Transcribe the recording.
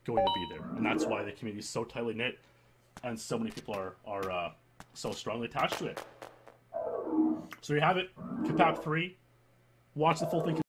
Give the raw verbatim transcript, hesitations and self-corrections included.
going to be there, and that's why the community is so tightly knit, and so many people are are uh, so strongly attached to it. So you have it, Kapap three. Watch the full thing.